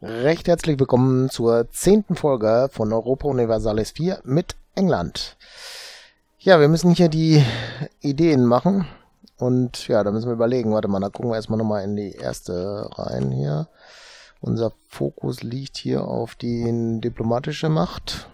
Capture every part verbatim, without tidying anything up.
Recht herzlich willkommen zur zehnten Folge von Europa Universalis vier mit England. Ja, wir müssen hier die Ideen machen und ja, da müssen wir überlegen. Warte mal, da gucken wir erstmal nochmal in die erste rein hier. Unser Fokus liegt hier auf die diplomatische Macht.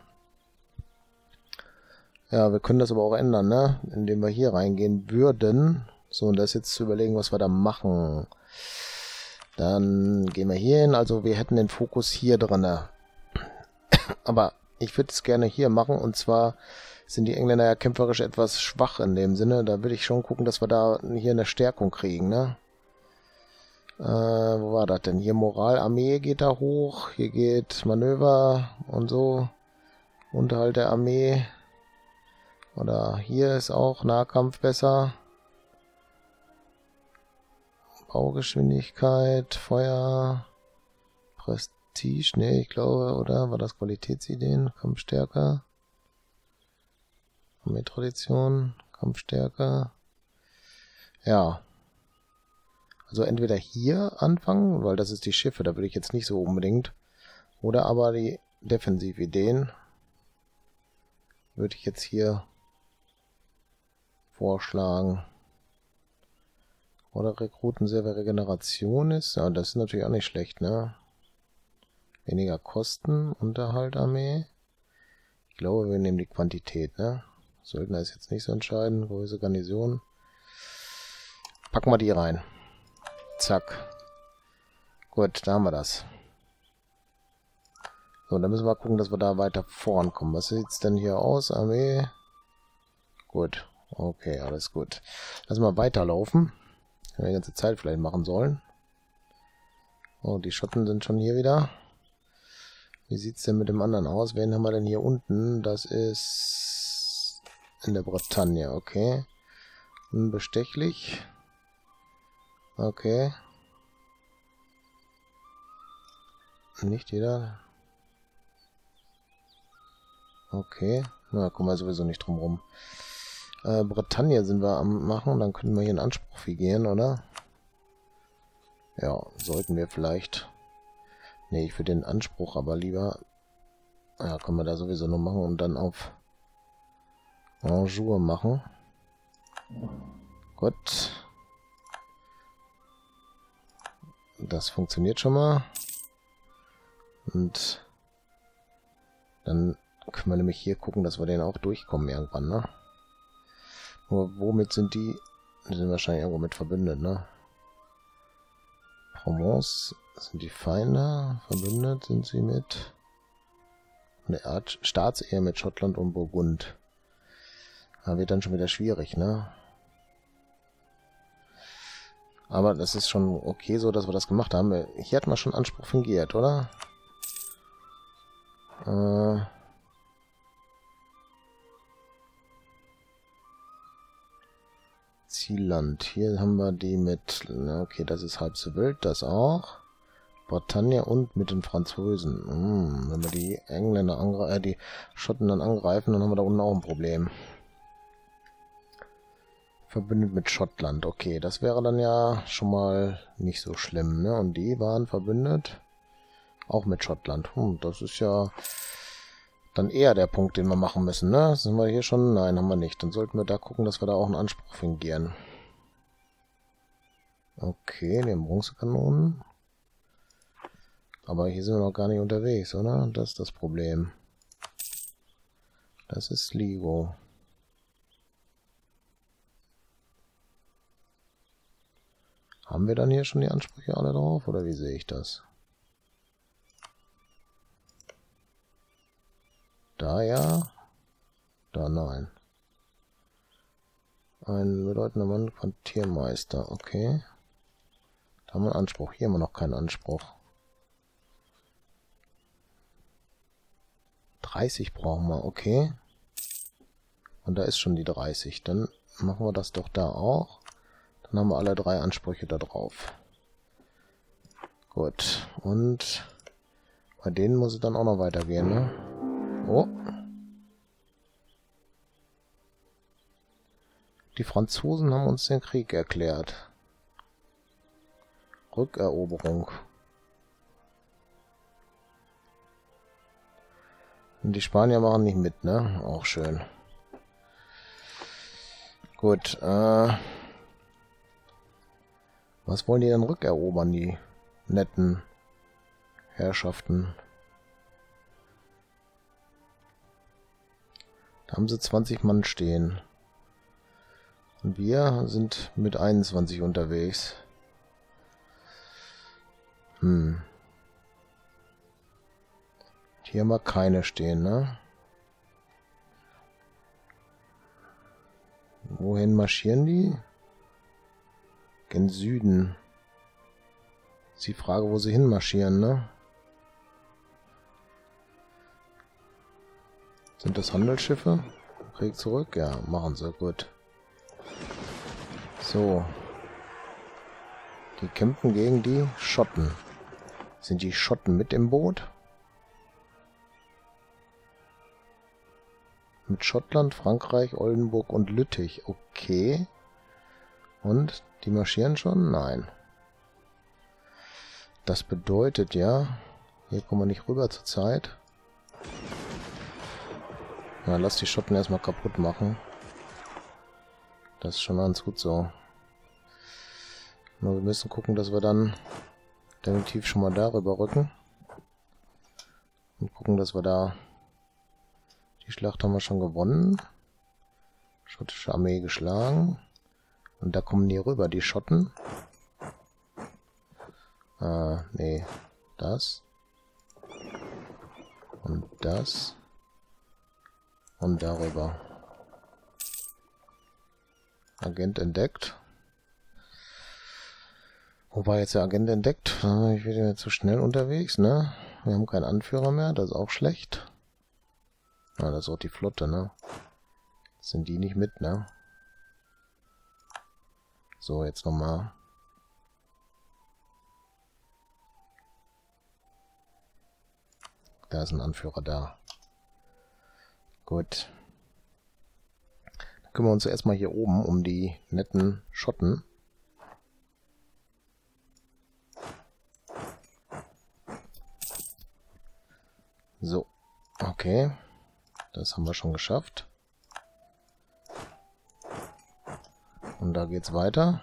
Ja, wir können das aber auch ändern, ne? Indem wir hier reingehen würden. So, und das jetzt zu überlegen, was wir da machen. Dann gehen wir hier hin. Also wir hätten den Fokus hier drin. Aber ich würde es gerne hier machen. Und zwar sind die Engländer ja kämpferisch etwas schwach in dem Sinne. Da will ich schon gucken, dass wir da hier eine Stärkung kriegen, ne? Äh, wo war das denn? Hier Moralarmee geht da hoch. Hier geht Manöver und so. Unterhalt der Armee. Oder hier ist auch Nahkampf besser. Baugeschwindigkeit, Feuer, Prestige, ne, ich glaube, oder? War das Qualitätsideen? Kampfstärke. Armeetradition, Kampfstärke. Ja. Also entweder hier anfangen, weil das ist die Schiffe, da würde ich jetzt nicht so unbedingt. Oder aber die Defensivideen würde ich jetzt hier vorschlagen. Oder Rekrutenserver Regeneration ist. Ja, das ist natürlich auch nicht schlecht, ne? Weniger Kosten, Unterhalt Armee. Ich glaube, wir nehmen die Quantität, ne? Söldner ist jetzt nicht so entscheidend. Größe Garnison. Packen wir die rein. Zack. Gut, da haben wir das. So, dann müssen wir gucken, dass wir da weiter vorankommen. Was sieht's denn hier aus? Armee. Gut. Okay, alles gut. Lassen wir weiterlaufen. Wir die ganze Zeit vielleicht machen sollen. Oh, die Schotten sind schon hier wieder. Wie sieht es denn mit dem anderen aus? Wen haben wir denn hier unten? Das ist in der Bretagne, okay. Unbestechlich. Okay. Nicht jeder. Okay. Na, kommen wir sowieso nicht drum rum. Äh, Bretagne sind wir am machen, dann können wir hier einen Anspruch figieren, oder? Ja, sollten wir vielleicht. Ne, ich würde den Anspruch aber lieber. Ja, können wir da sowieso nur machen und dann auf Anjou machen. Gut. Das funktioniert schon mal. Und dann können wir nämlich hier gucken, dass wir den auch durchkommen irgendwann, ne? Nur womit sind die? Die sind wahrscheinlich irgendwo mit verbündet, ne? Provence sind die Feinde. Verbündet sind sie mit eine Art Staatsehe mit Schottland und Burgund. Da wird dann schon wieder schwierig, ne? Aber das ist schon okay so, dass wir das gemacht haben. Hier hat man schon Anspruch fingiert, oder? Äh... Zielland. Hier haben wir die mit... Okay, das ist halb so wild. Das auch. Bretagne und mit den Franzosen. Hm, wenn wir die Engländer angreifen, äh, die Schotten dann angreifen, dann haben wir da unten auch ein Problem. Verbündet mit Schottland. Okay, das wäre dann ja schon mal nicht so schlimm, ne? Und die waren verbündet auch mit Schottland. Hm, das ist ja dann eher der Punkt, den wir machen müssen, ne? Sind wir hier schon? Nein, haben wir nicht. Dann sollten wir da gucken, dass wir da auch einen Anspruch fingieren. Okay, die haben Bronzekanonen. Aber hier sind wir noch gar nicht unterwegs, oder? Das ist das Problem. Das ist Sligo. Haben wir dann hier schon die Ansprüche alle drauf, oder wie sehe ich das? Da ja, da nein. Ein bedeutender Mann, Quartiermeister, okay. Da haben wir einen Anspruch, hier haben wir noch keinen Anspruch. dreißig brauchen wir, okay. Und da ist schon die dreißig, dann machen wir das doch da auch. Dann haben wir alle drei Ansprüche da drauf. Gut, und bei denen muss es dann auch noch weitergehen, ne? Oh. Die Franzosen haben uns den Krieg erklärt. Rückeroberung. Und die Spanier machen nicht mit, ne? Auch schön. Gut, äh... was wollen die denn rückerobern, die netten Herrschaften? Da haben sie zwanzig Mann stehen. Und wir sind mit einundzwanzig unterwegs. Hm. Hier haben wir keine stehen, ne? Wohin marschieren die? Gen Süden. Ist die Frage, wo sie hinmarschieren, ne? Sind das Handelsschiffe? Krieg zurück? Ja, machen sie. Gut. So. Die kämpfen gegen die Schotten. Sind die Schotten mit im Boot? Mit Schottland, Frankreich, Oldenburg und Lüttich. Okay. Und die marschieren schon? Nein. Das bedeutet ja, hier kommen wir nicht rüber zur Zeit. Na, lass die Schotten erstmal kaputt machen. Das ist schon ganz gut so. Nur wir müssen gucken, dass wir dann definitiv schon mal darüber rücken. Und gucken, dass wir da... Die Schlacht haben wir schon gewonnen. Schottische Armee geschlagen. Und da kommen die rüber, die Schotten. Ah, nee. Das. Und das. Und darüber. Agent entdeckt. Wo war jetzt der Agent entdeckt? Ich bin ja zu schnell unterwegs, ne? Wir haben keinen Anführer mehr, das ist auch schlecht. Ah, das ist auch die Flotte, ne? Sind die nicht mit, ne? So, jetzt nochmal. Da ist ein Anführer da. Gut. Dann kümmern wir uns erstmal hier oben um die netten Schotten. So, okay. Das haben wir schon geschafft. Und da geht's weiter.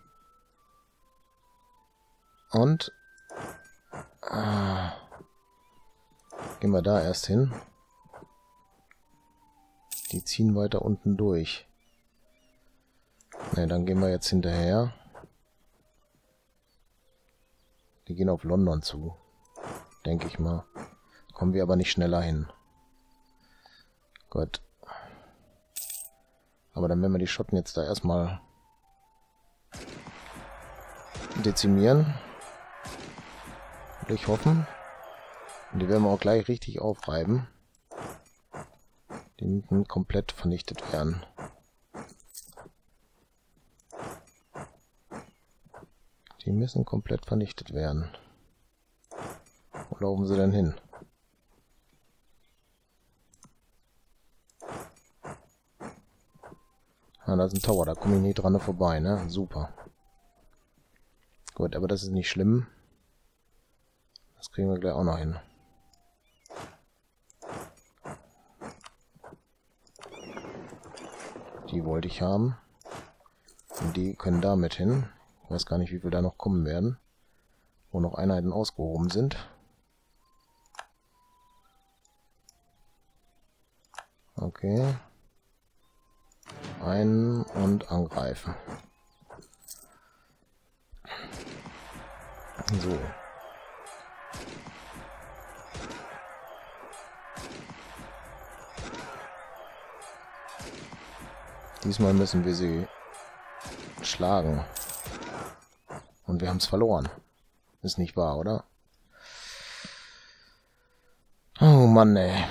Und ah, gehen wir da erst hin. Die ziehen weiter unten durch. Ne, dann gehen wir jetzt hinterher. Die gehen auf London zu. Denke ich mal. Kommen wir aber nicht schneller hin. Gut. Aber dann werden wir die Schotten jetzt da erstmal dezimieren. Will ich hoffen. Und die werden wir auch gleich richtig aufreiben. Die müssen komplett vernichtet werden. Die müssen komplett vernichtet werden. Wo laufen sie denn hin? Ah, da ist ein Tower, da komme ich nie dran vorbei, ne? Super. Gut, aber das ist nicht schlimm. Das kriegen wir gleich auch noch hin. Die wollte ich haben. Und die können damit hin. Ich weiß gar nicht, wie viel da noch kommen werden. Wo noch Einheiten ausgehoben sind. Okay. Ein und angreifen. So. Diesmal müssen wir sie schlagen. Und wir haben es verloren. Ist nicht wahr, oder? Oh Mann, ey.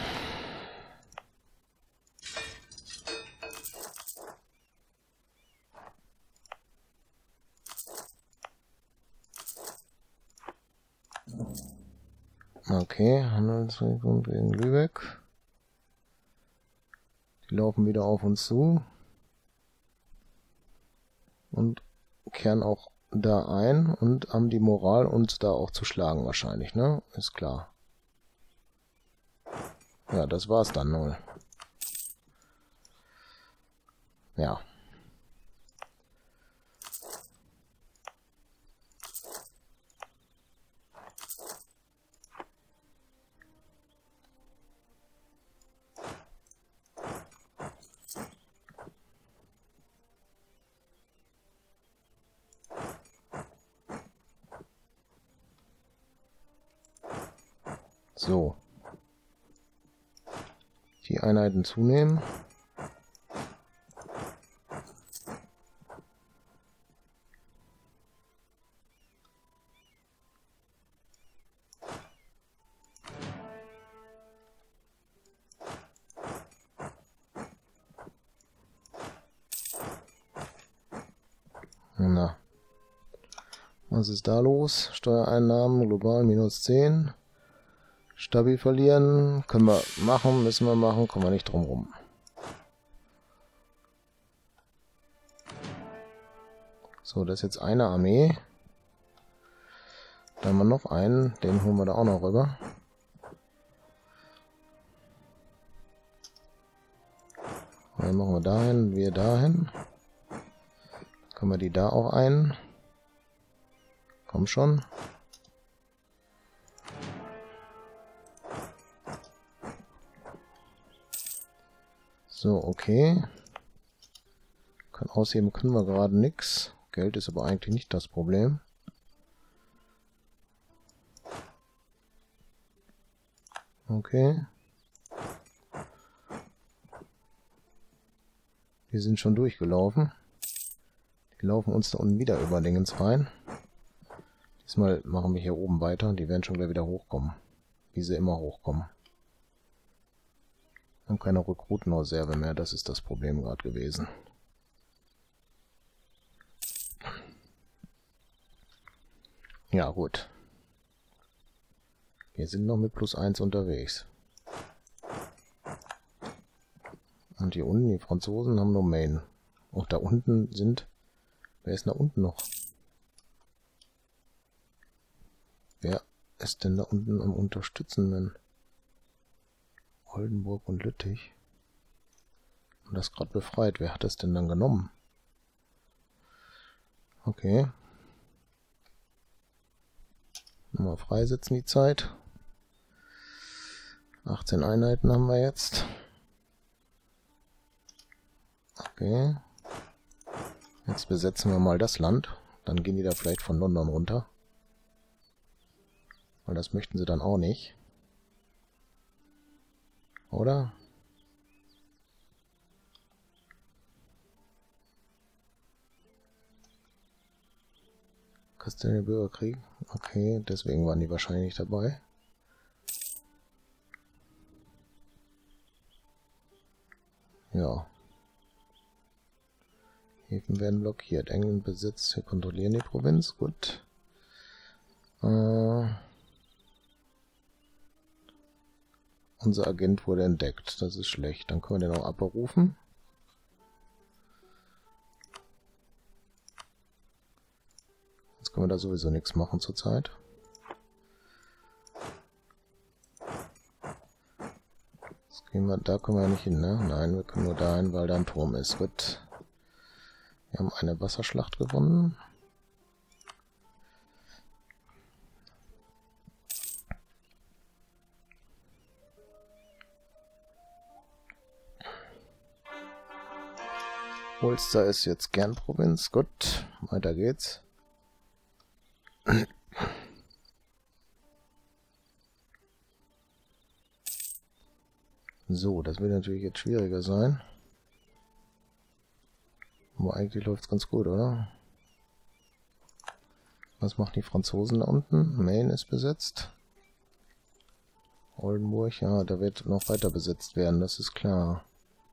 Okay, Handelsregion gegen Lübeck. Die laufen wieder auf uns zu. Und kehren auch da ein und haben die Moral, uns da auch zu schlagen wahrscheinlich, ne? Ist klar. Ja, das war's dann wohl. Ja. So. Die Einheiten zunehmen. Na. Was ist da los? Steuereinnahmen global minus zehn. Stabi verlieren. Können wir machen, müssen wir machen, kommen wir nicht drum rum. So, das ist jetzt eine Armee. Da haben wir noch einen, den holen wir da auch noch rüber. Und dann machen wir dahin, wir dahin. Können wir die da auch ein? Komm schon. So, okay. Kann ausheben können wir gerade nichts. Geld ist aber eigentlich nicht das Problem. Okay. Die sind schon durchgelaufen. Die laufen uns da unten wieder über Dingens rein. Diesmal machen wir hier oben weiter. Die werden schon gleich wieder hochkommen. Wie sie immer hochkommen. Wir haben keine Rekrutenreserve mehr. Das ist das Problem gerade gewesen. Ja, gut. Wir sind noch mit plus eins unterwegs. Und hier unten, die Franzosen haben Domain. Auch da unten sind... Wer ist da unten noch? Wer ist denn da unten am Unterstützenden? Oldenburg und Lüttich. Und das gerade befreit. Wer hat das denn dann genommen? Okay. Mal freisetzen die Zeit. achtzehn Einheiten haben wir jetzt. Okay. Jetzt besetzen wir mal das Land. Dann gehen die da vielleicht von London runter. Weil das möchten sie dann auch nicht. Oder? Kastanie Bürgerkrieg. Okay, deswegen waren die wahrscheinlich dabei. Ja. Häfen werden blockiert. England besitzt. Wir kontrollieren die Provinz. Gut. Äh, unser Agent wurde entdeckt. Das ist schlecht. Dann können wir den auch abberufen. Jetzt können wir da sowieso nichts machen zurzeit. Jetzt gehen wir, da können wir nicht hin, ne? Nein, wir können nur dahin, weil da ein Turm ist. Gut. Wir haben eine Wasserschlacht gewonnen. Ulster ist jetzt Kernprovinz. Gut, weiter geht's. So, das wird natürlich jetzt schwieriger sein. Aber eigentlich läuft es ganz gut, oder? Was machen die Franzosen da unten? Maine ist besetzt. Oldenburg, ja, da wird noch weiter besetzt werden, das ist klar.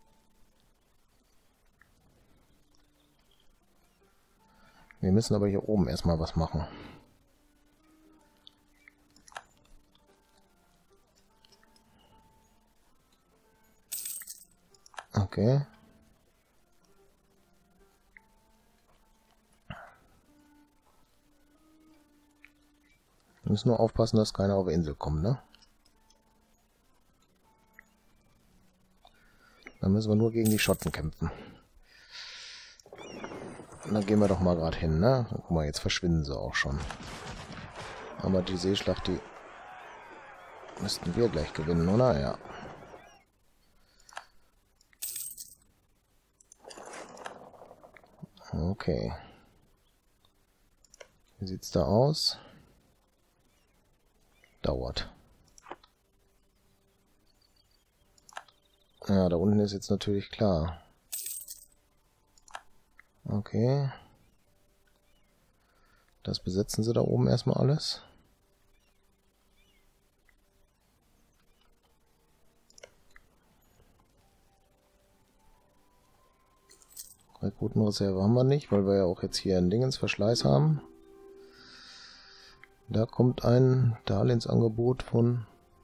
Wir müssen aber hier oben erstmal was machen. Okay. Wir müssen nur aufpassen, dass keiner auf die Insel kommt, ne? Dann müssen wir nur gegen die Schotten kämpfen. Und dann gehen wir doch mal gerade hin, ne? Guck mal, jetzt verschwinden sie auch schon. Aber die Seeschlacht, die müssten wir gleich gewinnen, oder? Ja. Okay. Wie sieht's da aus? Dauert. Ja, da unten ist jetzt natürlich klar. Okay. Das besetzen sie da oben erstmal alles. Rekrutenreserve haben wir nicht, weil wir ja auch jetzt hier ein Dingensverschleiß haben. Da kommt ein Darlehensangebot von...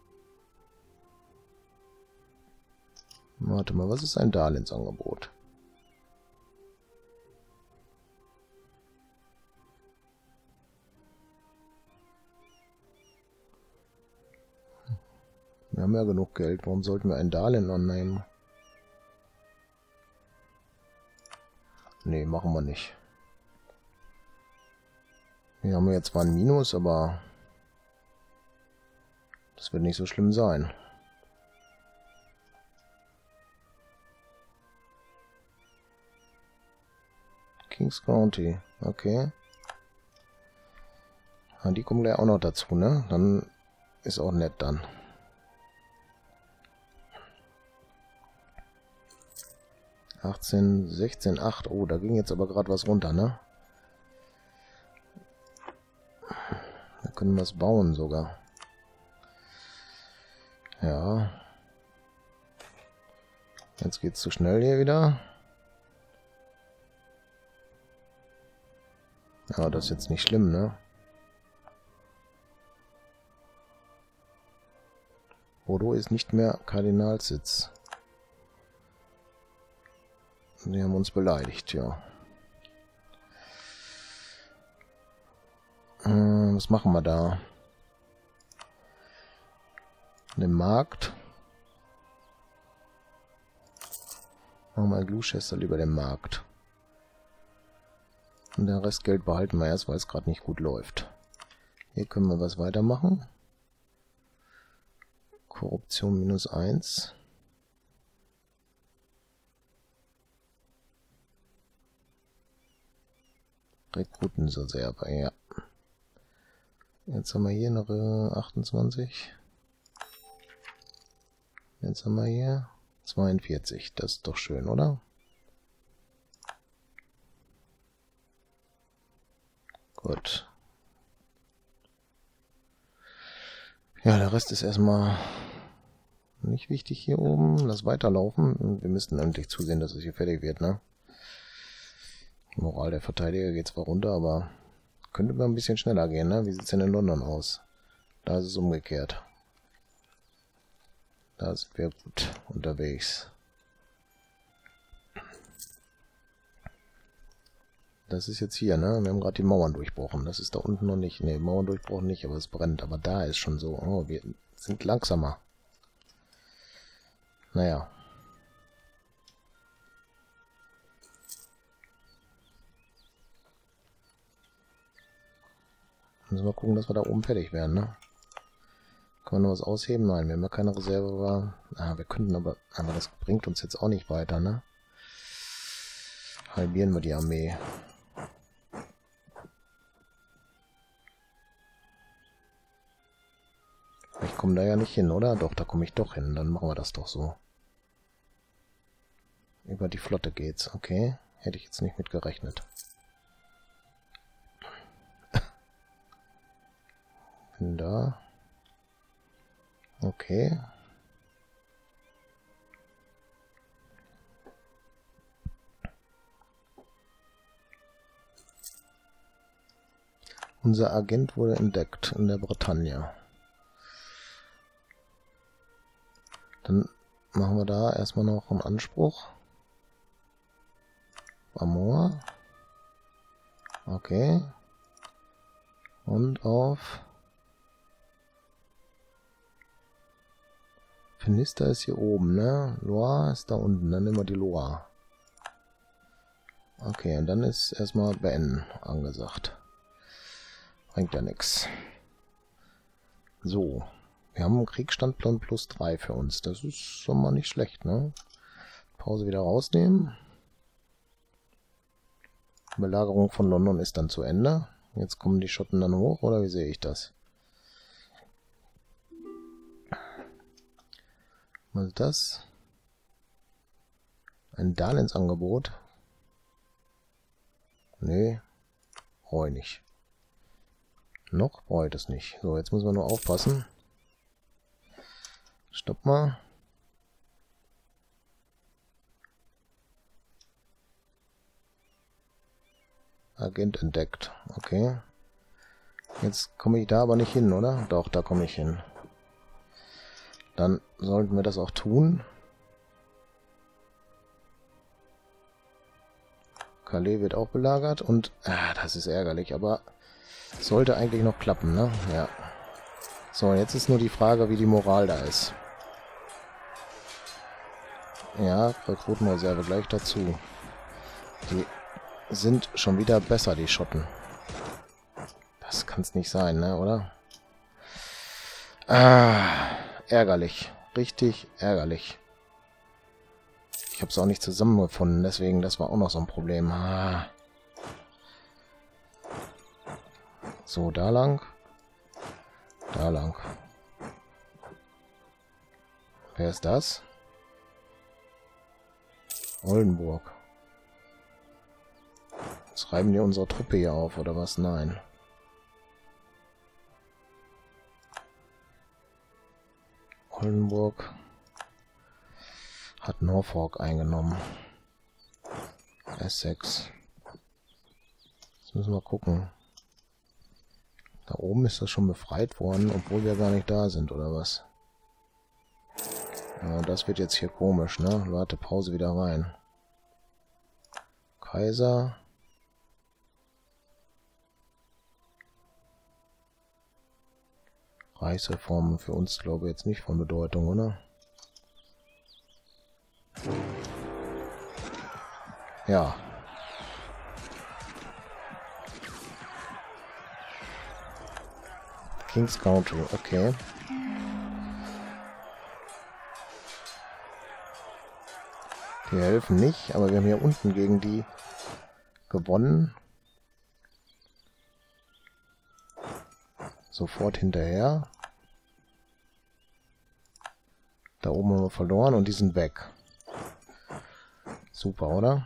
Warte mal, was ist ein Darlehensangebot? Wir haben ja genug Geld, warum sollten wir ein Darlehen annehmen? Nee, machen wir nicht. Hier haben wir jetzt zwar ein Minus, aber das wird nicht so schlimm sein. Kings County, okay. Ja, die kommen gleich auch noch dazu, ne? Dann ist auch nett dann. achtzehn, sechzehn, acht. Oh, da ging jetzt aber gerade was runter, ne? Da können wir es bauen sogar. Ja. Jetzt geht's zu schnell hier wieder. Ja, das ist jetzt nicht schlimm, ne? Bordeaux ist nicht mehr Kardinalssitz. Die haben uns beleidigt, ja. Äh, was machen wir da? Den Markt. Machen wir Gloucester lieber den Markt. Und den Restgeld behalten wir erst, weil es gerade nicht gut läuft. Hier können wir was weitermachen. Korruption minus eins. Rekrutenreserve, ja. Jetzt haben wir hier noch äh, achtundzwanzig. Jetzt haben wir hier zweiundvierzig. Das ist doch schön, oder? Gut. Ja, der Rest ist erstmal nicht wichtig hier oben. Lass weiterlaufen. Wir müssten endlich zusehen, dass es hier fertig wird, ne? Moral der Verteidiger geht zwar runter, aber könnte mal ein bisschen schneller gehen, ne? Wie sieht es denn in London aus? Da ist es umgekehrt. Da sind wir gut unterwegs. Das ist jetzt hier, ne? Wir haben gerade die Mauern durchbrochen. Das ist da unten noch nicht. Ne, Mauern durchbrochen nicht, aber es brennt. Aber da ist schon so. Oh, wir sind langsamer. Naja. Müssen wir gucken, dass wir da oben fertig werden, ne? Können wir noch was ausheben? Nein, wir haben ja keine Reserve. War. Ah, wir könnten aber... Aber das bringt uns jetzt auch nicht weiter, ne? Halbieren wir die Armee. Ich komme da ja nicht hin, oder? Doch, da komme ich doch hin. Dann machen wir das doch so. Über die Flotte geht's. Okay. Hätte ich jetzt nicht mit gerechnet. Bin da. Okay. Unser Agent wurde entdeckt in der Bretagne. Dann machen wir da erstmal noch einen Anspruch. Amor. Okay. Und auf Finister ist hier oben, ne? Loire ist da unten. Dann nehmen wir die Loire. Okay, und dann ist erstmal beenden angesagt. Bringt ja nichts. So. Wir haben einen Kriegsstandplan plus drei für uns. Das ist schon mal nicht schlecht, ne? Pause wieder rausnehmen. Die Belagerung von London ist dann zu Ende. Jetzt kommen die Schotten dann hoch, oder wie sehe ich das? Was ist das? Ein Darlehensangebot? Nee, brauche ich nicht. Noch brauche ich das nicht. So, jetzt müssen wir nur aufpassen. Stopp mal. Agent entdeckt. Okay. Jetzt komme ich da aber nicht hin, oder? Doch, da komme ich hin. Dann sollten wir das auch tun. Calais wird auch belagert und... Ah, das ist ärgerlich, aber... Sollte eigentlich noch klappen, ne? Ja. So, jetzt ist nur die Frage, wie die Moral da ist. Ja, Rekrutenreserve gleich dazu. Die sind schon wieder besser, die Schotten. Das kann es nicht sein, ne, oder? Ah, ärgerlich. Richtig ärgerlich. Ich habe es auch nicht zusammengefunden, deswegen, das war auch noch so ein Problem. Ah. So, da lang. Da lang. Wer ist das? Oldenburg. Jetzt reiben die unsere Truppe hier auf, oder was? Nein. Oldenburg hat Norfolk eingenommen. Essex. Jetzt müssen wir gucken. Da oben ist das schon befreit worden, obwohl wir gar nicht da sind, oder was? Ja, das wird jetzt hier komisch, ne? Warte, Pause wieder rein. Kaiser. Reichsreformen für uns, glaube ich, jetzt nicht von Bedeutung, oder? Ja. King's Country, okay. Die helfen nicht, aber wir haben hier unten gegen die gewonnen. Sofort hinterher. Da oben haben wir verloren und die sind weg. Super, oder?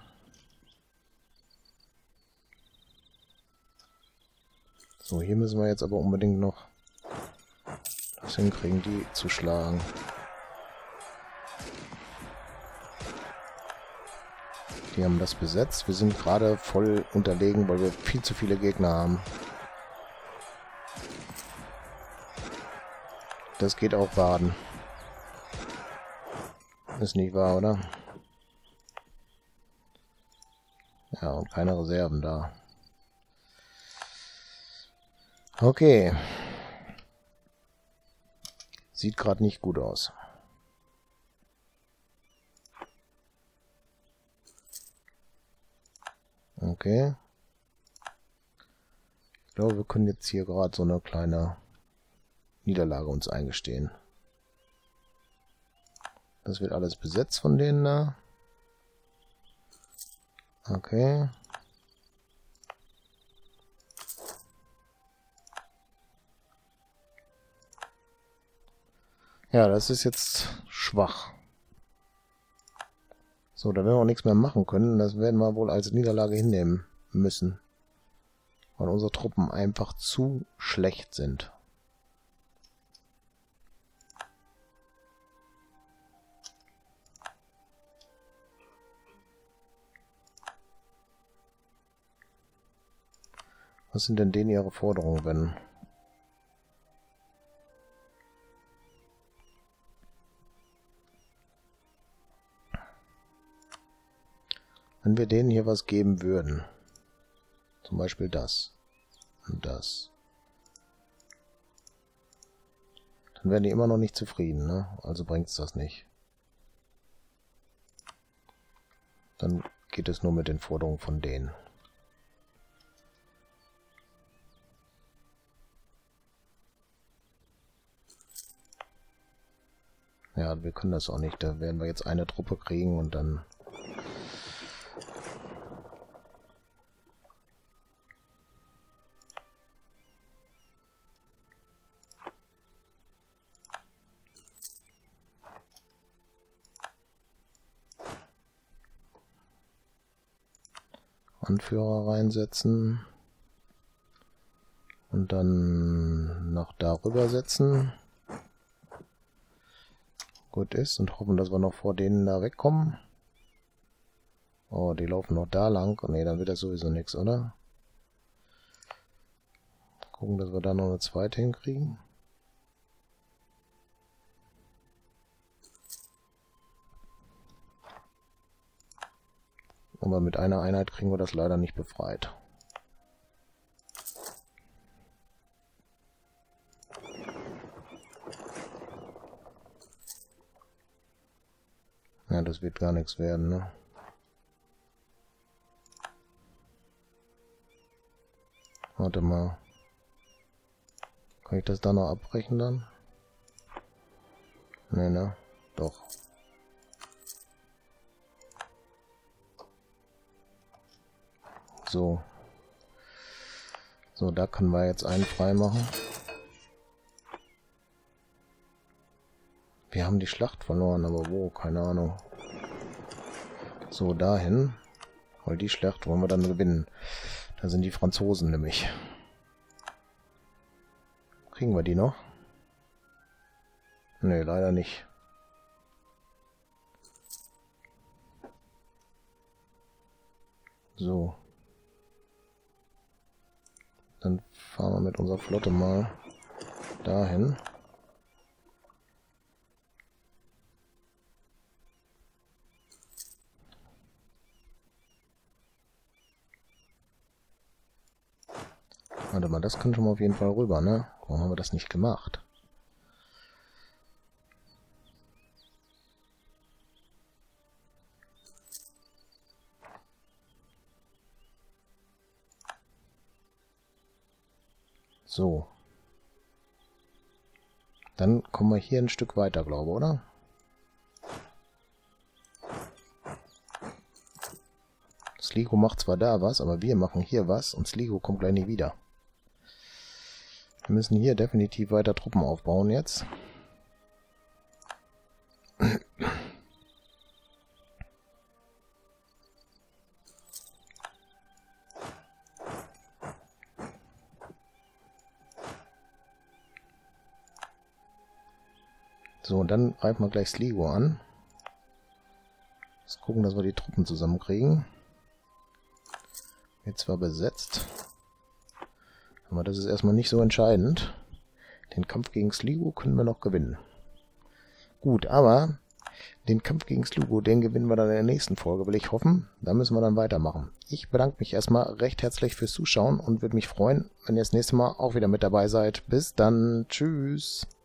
So, hier müssen wir jetzt aber unbedingt noch das hinkriegen, die zu schlagen. Die haben das besetzt. Wir sind gerade voll unterlegen, weil wir viel zu viele Gegner haben. Das geht auch baden. Ist nicht wahr, oder? Ja, und keine Reserven da. Okay. Sieht gerade nicht gut aus. Okay. Ich glaube, wir können jetzt hier gerade so eine kleine Niederlage uns eingestehen. Das wird alles besetzt von denen da. Okay. Ja, das ist jetzt schwach. So, da werden wir auch nichts mehr machen können. Das werden wir wohl als Niederlage hinnehmen müssen. Weil unsere Truppen einfach zu schlecht sind. Was sind denn denen ihre Forderungen, wenn... Wenn wir denen hier was geben würden, zum Beispiel das und das, Dann werden die immer noch nicht zufrieden, ne? Also bringt es das nicht. Dann geht es nur mit den Forderungen von denen. Ja, wir können das auch nicht. Da werden wir jetzt eine Truppe kriegen und dann... Anführer reinsetzen und dann noch darüber setzen. Gut ist und hoffen, dass wir noch vor denen da wegkommen. Oh, die laufen noch da lang. Ne, dann wird das sowieso nichts, oder? Gucken, dass wir da noch eine zweite hinkriegen. Aber mit einer Einheit kriegen wir das leider nicht befreit. Ja, das wird gar nichts werden, ne? Warte mal. Kann ich das da noch abbrechen dann? Ne, ne? Doch. So. So, da können wir jetzt einen frei machen. Wir haben die Schlacht verloren, aber wo? Keine Ahnung. So, dahin. Weil die Schlacht wollen wir dann gewinnen. Da sind die Franzosen nämlich. Kriegen wir die noch? Ne, leider nicht. So. Dann fahren wir mit unserer Flotte mal dahin. Warte mal, das kann schon mal auf jeden Fall rüber, ne? Warum haben wir das nicht gemacht? So. Dann kommen wir hier ein Stück weiter, glaube ich, oder? Sligo macht zwar da was, aber wir machen hier was und Sligo kommt gleich nicht wieder. Wir müssen hier definitiv weiter Truppen aufbauen jetzt. So, und dann greifen wir gleich Sligo an. Jetzt gucken, dass wir die Truppen zusammenkriegen. Jetzt zwar besetzt. Aber das ist erstmal nicht so entscheidend. Den Kampf gegen Sligo können wir noch gewinnen. Gut, aber den Kampf gegen Sligo, den gewinnen wir dann in der nächsten Folge, will ich hoffen. Da müssen wir dann weitermachen. Ich bedanke mich erstmal recht herzlich fürs Zuschauen und würde mich freuen, wenn ihr das nächste Mal auch wieder mit dabei seid. Bis dann. Tschüss.